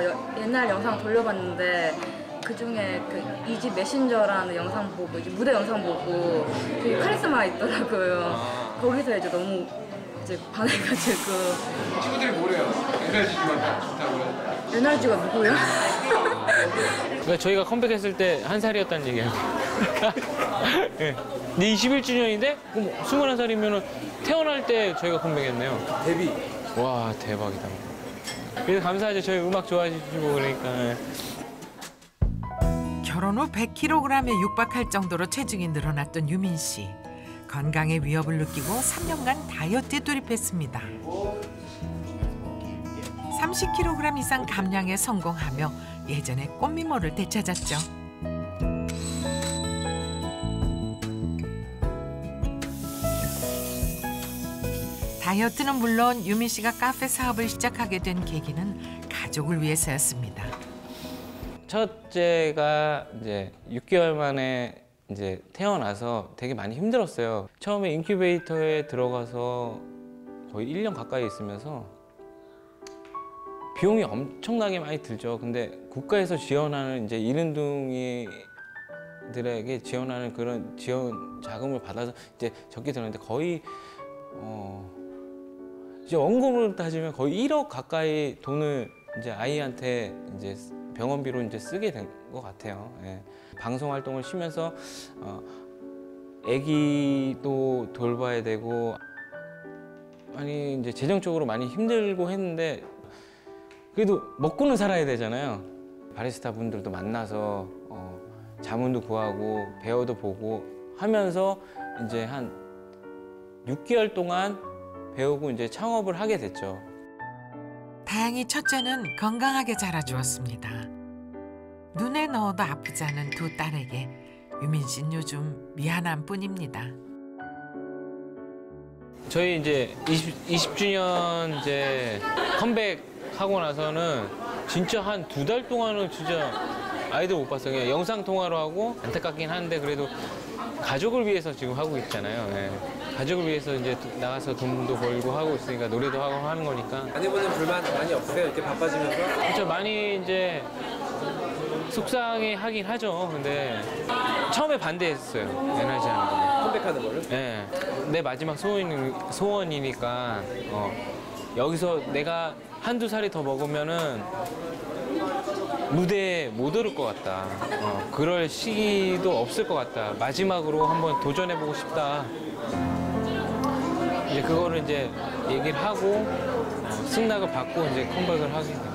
옛날 영상 돌려봤는데 그중에 그 2집 메신저라는 영상 보고 이제 무대 영상 보고 되게 카리스마 있더라고요. 거기서 이제 너무 이제 반해가지고. 친구들이 뭐래요? 에너지가 좋다고 그래. 에너지가 누구야? 그러니까 저희가 컴백했을 때 1살이었다는 얘기예요. 네. 근데 21주년인데 21살이면 태어날 때 저희가 컴백했네요. 데뷔. 와 대박이다. 그래서 감사하죠. 저희 음악 좋아해 주시고 그러니까. 결혼 후 100kg에 육박할 정도로 체중이 늘어났던 유민 씨. 건강의 위협을 느끼고 3년간 다이어트에 돌입했습니다. 30kg 이상 감량에 성공하며 예전의 꽃미모를 되찾았죠. 다이어트는 물론 유민 씨가 카페 사업을 시작하게 된 계기는 가족을 위해서였습니다. 첫째가 이제 6개월 만에 이제 태어나서 되게 많이 힘들었어요. 처음에 인큐베이터에 들어가서 거의 1년 가까이 있으면서 비용이 엄청나게 많이 들죠. 근데 국가에서 지원하는 이제 이른둥이들에게 지원하는 그런 지원 자금을 받아서 이제 적게 들었는데 거의 이제 원금으로 따지면 거의 1억 가까이 돈을 이제 아이한테 이제 병원비로 이제 쓰게 된 것 같아요. 예. 방송 활동을 쉬면서 아기도 돌봐야 되고 많이 이제 재정적으로 많이 힘들고 했는데 그래도 먹고는 살아야 되잖아요. 바리스타 분들도 만나서 자문도 구하고 배워도 보고 하면서 이제 한 6개월 동안 배우고 이제 창업을 하게 됐죠. 다행히 첫째는 건강하게 자라주었습니다. 눈에 넣어도 아프지 않은 두 딸에게 유민 씨는 요즘 미안한 뿐입니다. 저희 이제 20주년 이제 컴백하고 나서는 진짜 한 2달 동안은 진짜 아이들 못 봤어요. 그냥 영상 통화로 하고 안타깝긴 한데 그래도 가족을 위해서 지금 하고 있잖아요. 예. 가족을 위해서 이제 나가서 돈도 벌고 하고 있으니까 노래도 하고 하는 거니까. 아내분은 불만 많이 없으세요? 이렇게 바빠지면서? 그렇죠. 많이 이제 속상해 하긴 하죠. 근데 처음에 반대했어요. 에너지 하는 거. 컴백하는 거를? 네. 내 마지막 소원이니까 여기서 내가 한두 살이 더 먹으면은 무대에 못 오를 것 같다. 그럴 시기도 없을 것 같다. 마지막으로 한번 도전해보고 싶다. 이제 그거를 이제 얘기를 하고 승낙을 받고 이제 컴백을 하게 됩니다.